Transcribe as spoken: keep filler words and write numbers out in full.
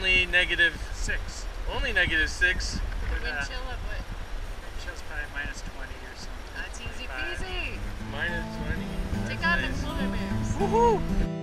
only negative Six. only negative six. With, Wind uh, chill of what? wind chill's probably minus twenty or something. That's easy twenty-five. peasy. Minus twenty. Take That's out nice. the polar bears. Woohoo!